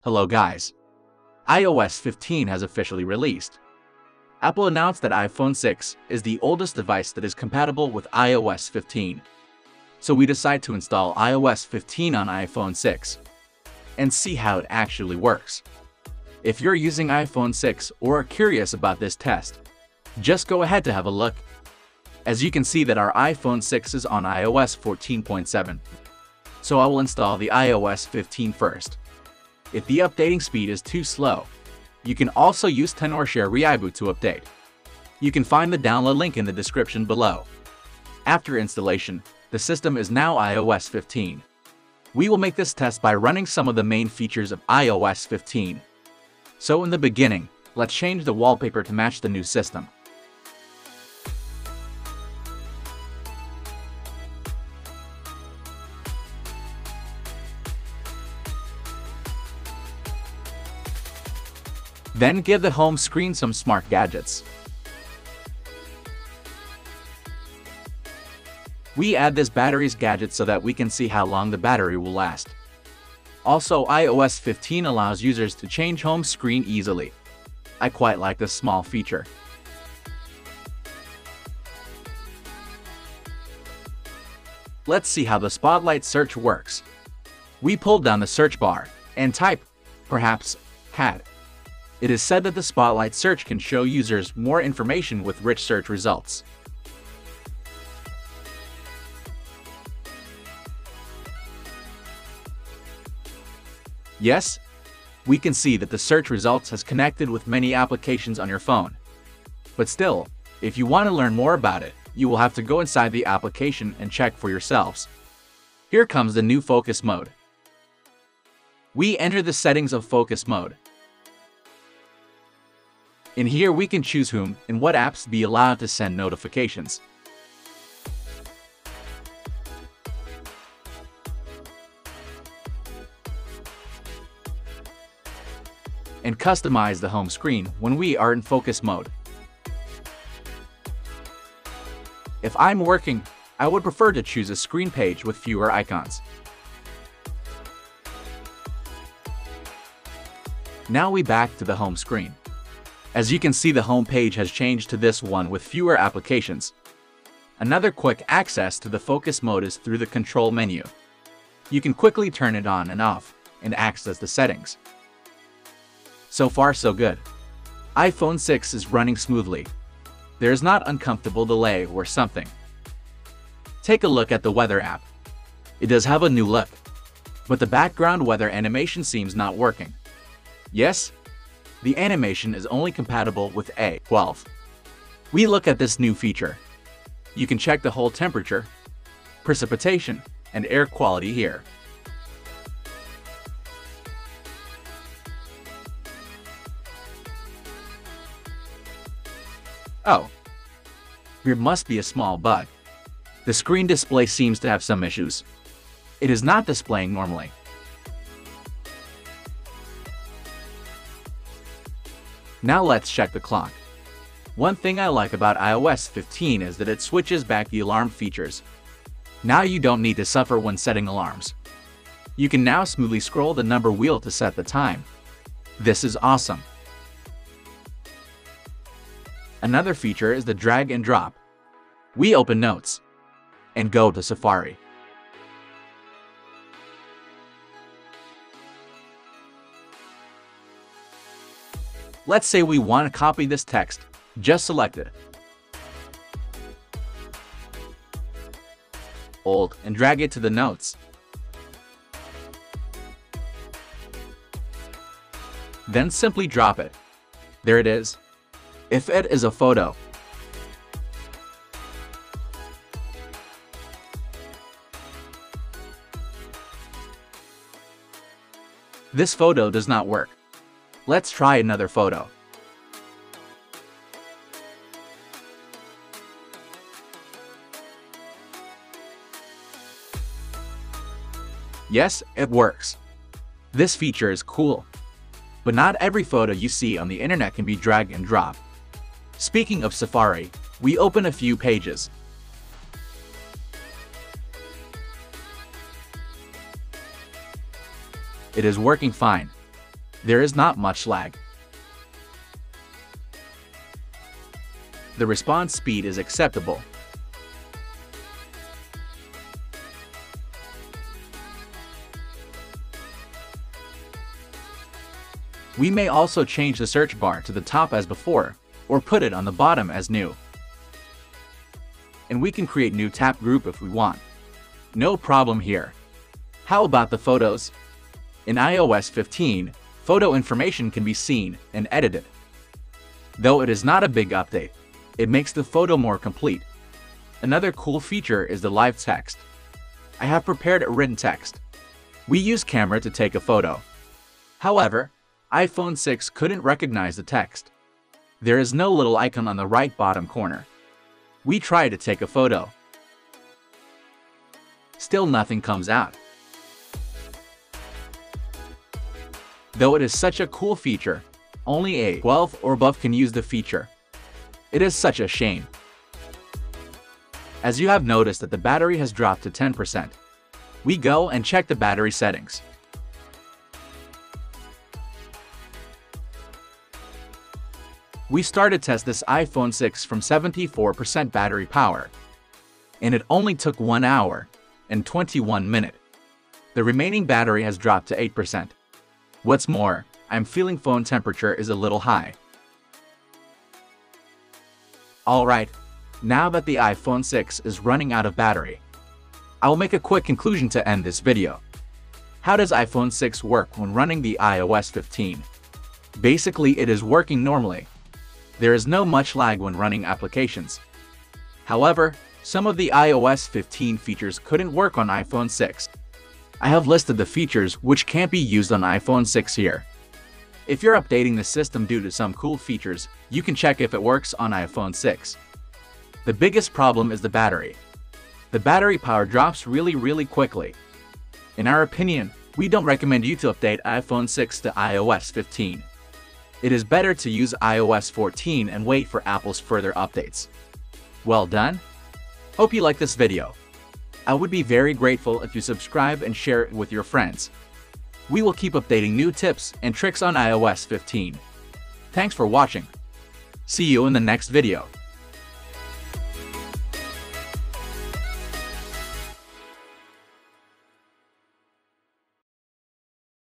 Hello guys. iOS 15 has officially released. Apple announced that iPhone 6 is the oldest device that is compatible with iOS 15. So we decide to install iOS 15 on iPhone 6 and see how it actually works. If you're using iPhone 6 or are curious about this test, just go ahead to have a look. As you can see that our iPhone 6 is on iOS 14.7. So I will install the iOS 15 first. If the updating speed is too slow, you can also use Tenorshare Reiboot to update. You can find the download link in the description below. After installation, the system is now iOS 15. We will make this test by running some of the main features of iOS 15. So in the beginning, let's change the wallpaper to match the new system. Then give the home screen some smart gadgets. We add this battery's gadget so that we can see how long the battery will last. Also, iOS 15 allows users to change home screen easily. I quite like this small feature. Let's see how the Spotlight search works. We pull down the search bar and type, perhaps, hat. It is said that the Spotlight search can show users more information with rich search results. Yes, we can see that the search results has connected with many applications on your phone. But still, if you want to learn more about it, you will have to go inside the application and check for yourselves. Here comes the new focus mode. We enter the settings of focus mode. In here we can choose whom and what apps be allowed to send notifications. And customize the home screen when we are in focus mode. If I'm working, I would prefer to choose a screen page with fewer icons. Now we back to the home screen. As you can see, the home page has changed to this one with fewer applications. Another quick access to the focus mode is through the control menu. You can quickly turn it on and off and access the settings. So far so good. iPhone 6 is running smoothly. There is not uncomfortable delay or something. Take a look at the weather app. It does have a new look, but the background weather animation seems not working. Yes, the animation is only compatible with A12. We look at this new feature. You can check the whole temperature, precipitation, and air quality here. Oh, there must be a small bug. The screen display seems to have some issues. It is not displaying normally. Now let's check the clock. One thing I like about iOS 15 is that it switches back the alarm features. Now you don't need to suffer when setting alarms. You can now smoothly scroll the number wheel to set the time. This is awesome. Another feature is the drag and drop. We open Notes and go to Safari. Let's say we want to copy this text. Just select it. Hold and drag it to the notes. Then simply drop it. There it is. If it is a photo, this photo does not work. Let's try another photo. Yes, it works. This feature is cool. But not every photo you see on the internet can be drag and drop. Speaking of Safari, we open a few pages. It is working fine. There is not much lag. The response speed is acceptable. We may also change the search bar to the top as before, or put it on the bottom as new. And we can create new tab group if we want. No problem here. How about the photos? In iOS 15, photo information can be seen and edited. Though it is not a big update, it makes the photo more complete. Another cool feature is the live text. I have prepared a written text. We use camera to take a photo. However, iPhone 6 couldn't recognize the text. There is no little icon on the right bottom corner. We try to take a photo. Still nothing comes out. Though it is such a cool feature, only a 12 or above can use the feature. It is such a shame. As you have noticed that the battery has dropped to 10%. We go and check the battery settings. We started test this iPhone 6 from 74% battery power, and it only took 1 hour and 21 minutes. The remaining battery has dropped to 8%. What's more, I'm feeling phone temperature is a little high. Alright, now that the iPhone 6 is running out of battery, I'll make a quick conclusion to end this video. How does iPhone 6 work when running the iOS 15? Basically, it is working normally. There is no much lag when running applications. However, some of the iOS 15 features couldn't work on iPhone 6. I have listed the features which can't be used on iPhone 6 here. If you're updating the system due to some cool features, you can check if it works on iPhone 6. The biggest problem is the battery. The battery power drops really quickly. In our opinion, we don't recommend you to update iPhone 6 to iOS 15. It is better to use iOS 14 and wait for Apple's further updates. Well done? Hope you like this video. I would be very grateful if you subscribe and share it with your friends. We will keep updating new tips and tricks on iOS 15. Thanks for watching. See you in the next video.